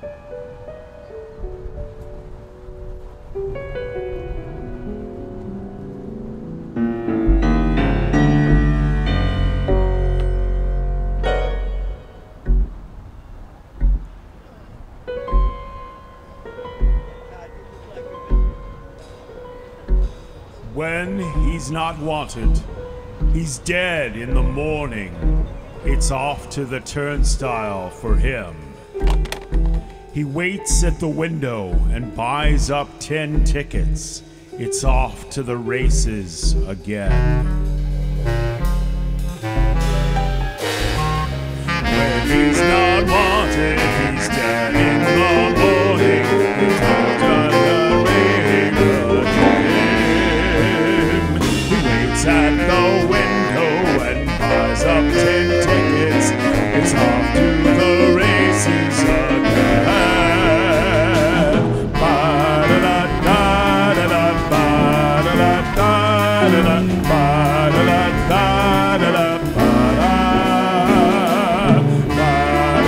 When he's not wanted, he's dead in the morning. It's off to the turnstile for him. He waits at the window and buys up 10 tickets. It's off to the races again. When he's not wanted, he's dead in the morning. It's off to the races again. He waits at the window and buys up 10 tickets. It's off to the races again. Ba-da-da,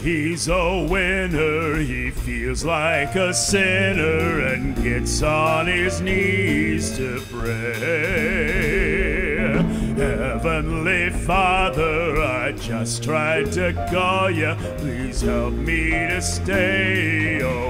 he's a winner. He feels like a sinner and gets on his knees to pray. Heavenly Father, I just tried to call you. Please help me to stay away.